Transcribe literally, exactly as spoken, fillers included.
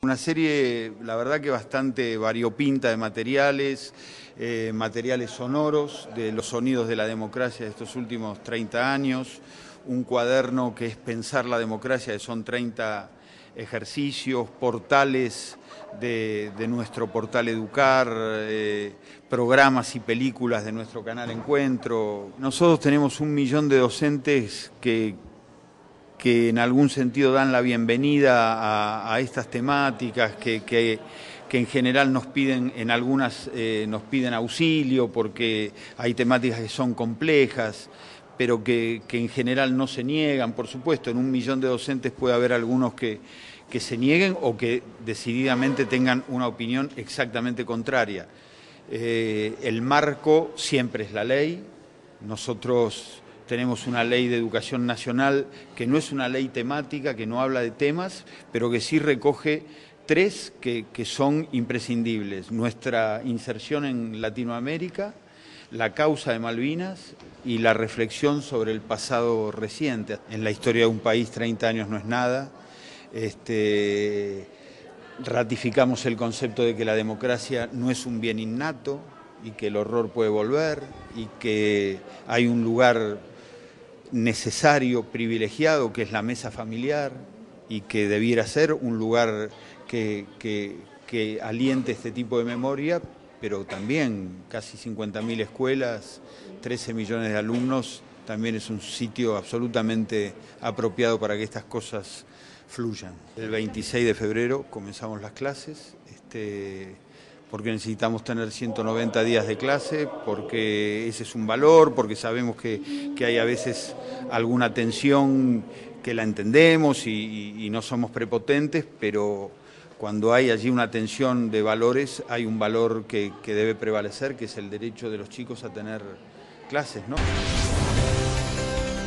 Una serie, la verdad que bastante variopinta de materiales, eh, materiales sonoros, de los sonidos de la democracia de estos últimos treinta años, un cuaderno que es pensar la democracia, que son treinta ejercicios, portales de, de nuestro portal Educar, eh, programas y películas de nuestro canal Encuentro. Nosotros tenemos un millón de docentes que que en algún sentido dan la bienvenida a, a estas temáticas, que, que, que en general nos piden, en algunas eh, nos piden auxilio porque hay temáticas que son complejas, pero que, que en general no se niegan. Por supuesto, en un millón de docentes puede haber algunos que, que se nieguen o que decididamente tengan una opinión exactamente contraria. Eh, el marco siempre es la ley. Nosotros tenemos una ley de educación nacional que no es una ley temática, que no habla de temas, pero que sí recoge tres que, que son imprescindibles. Nuestra inserción en Latinoamérica, la causa de Malvinas y la reflexión sobre el pasado reciente. En la historia de un país treinta años no es nada. Este, ratificamos el concepto de que la democracia no es un bien innato y que el horror puede volver y que hay un lugar necesario, privilegiado, que es la mesa familiar y que debiera ser un lugar que, que, que aliente este tipo de memoria, pero también casi cincuenta mil escuelas, trece millones de alumnos, también es un sitio absolutamente apropiado para que estas cosas fluyan. El veintiséis de febrero comenzamos las clases, este, porque necesitamos tener ciento noventa días de clase, porque ese es un valor, porque sabemos que, que hay a veces alguna tensión que la entendemos y, y, y no somos prepotentes, pero cuando hay allí una tensión de valores, hay un valor que, que debe prevalecer, que es el derecho de los chicos a tener clases, ¿no?